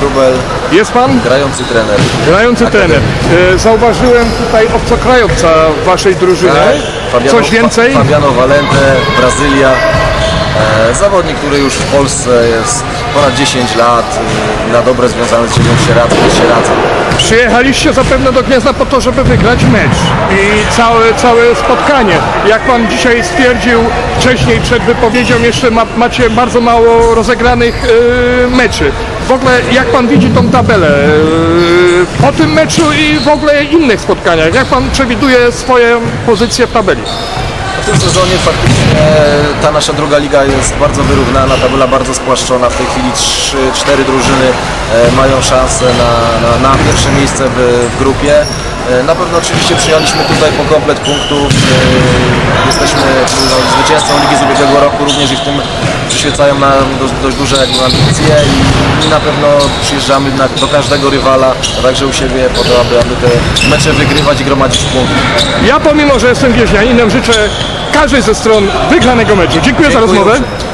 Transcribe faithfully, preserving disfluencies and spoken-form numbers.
Wróbel. Jest pan? Grający trener. Grający Akademii. trener. E, zauważyłem tutaj obcokrajowca w waszej drużynie. Tak, Fabiano, Coś więcej? Fa Fabiano Valente, Brazylia. E, zawodnik, który już w Polsce jest ponad dziesięć lat, e, na dobre związany z ziemią sieradzką, sieradzą. Przyjechaliście zapewne do Gniezna po to, żeby wygrać mecz i całe, całe spotkanie. Jak pan dzisiaj stwierdził wcześniej przed wypowiedzią, jeszcze ma, macie bardzo mało rozegranych yy, meczy. W ogóle jak pan widzi tą tabelę yy, po tym meczu i w ogóle innych spotkaniach? Jak pan przewiduje swoją pozycję w tabeli? W tym sezonie faktycznie ta nasza druga liga jest bardzo wyrównana, tabela bardzo spłaszczona. W tej chwili trzy, cztery drużyny mają szansę na, na, na pierwsze miejsce w, w grupie. Na pewno oczywiście przyjęliśmy tutaj po komplet punktów. Jesteśmy no, zwycięzcą ligi z ubiegłego roku, również i w tym przyświecają nam dość, dość duże jakby ambicje i, i na pewno przyjeżdżamy na, do każdego rywala, a także u siebie po to, aby, aby te mecze wygrywać i gromadzić punkty. Ja pomimo, że jestem wieźnianinem, życzę każdej ze stron wygranego meczu. Dziękuję, Dziękuję za rozmowę. Uprzejmie.